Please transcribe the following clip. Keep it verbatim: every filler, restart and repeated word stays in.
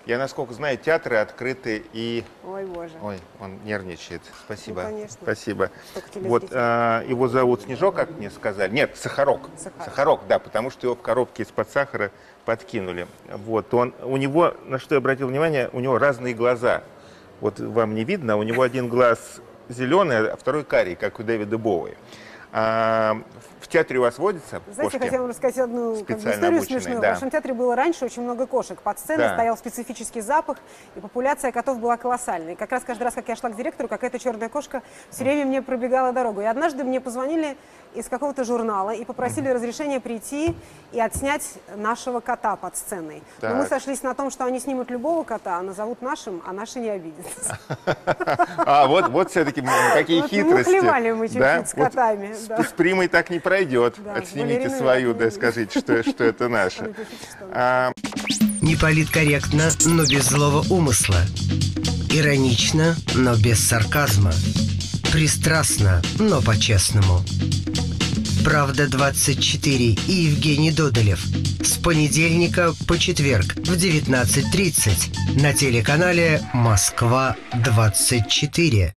Я, насколько знаю, театры открыты и... Ой, боже. Ой, он нервничает. Спасибо. Ну, конечно. Спасибо. Столько Вот, телезрителей. а, его зовут Снежок, как мне сказали. Нет, Сахарок. Сахарок. Сахарок, да, потому что его в коробке из-под сахара подкинули. Вот, он, у него, на что я обратил внимание, у него разные глаза. Вот вам не видно, у него один глаз зеленый, а второй карий, как у Дэвида Боуи. А, в театре у вас водятся Знаете, кошки? я хотела вам рассказать одну как бы, Специально историю обученные, смешную. да. В вашем театре было раньше очень много кошек. Под сценой Да. стоял специфический запах, и популяция котов была колоссальной. И как раз каждый раз, как я шла к директору, какая-то черная кошка все время мне пробегала дорогу. И однажды мне позвонили из какого-то журнала и попросили разрешения прийти и отснять нашего кота под сценой. Но мы Так. сошлись на том, что они снимут любого кота, а назовут нашим, а наши не обидятся. А, вот, вот все-таки какие Вот хитрости. мухлевали мы чуть-чуть Да? с Вот котами, с, да. с Примой так не пройдет. Да, с Отснимите балериной свою, так да, не скажите, что, что это наше. Напишите, что А, Неполиткорректно, но без злого умысла. Иронично, но без сарказма. Пристрастно, но по-честному. «Правда двадцать четыре» и Евгений Додолев. С понедельника по четверг в девятнадцать тридцать на телеканале «Москва двадцать четыре».